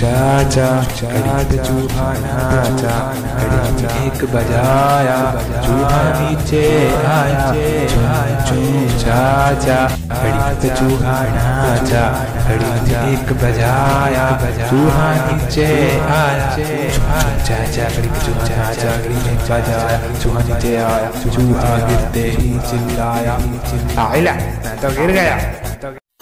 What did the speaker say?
चाचा घड़ी पे चूहा नाचा, घड़ी एक बजाया चूहा नीचे आया। चू चाचा घड़ी पे चूहा नाचा, घड़ी एक बजाया चूहा नीचे आया। चाचा घड़ी पे चूहा नाचा, घड़ी एक बजाया चूहा नीचे आया। चूहा गिरते ही चिल्लाया, आइला मैं तो गिर गया।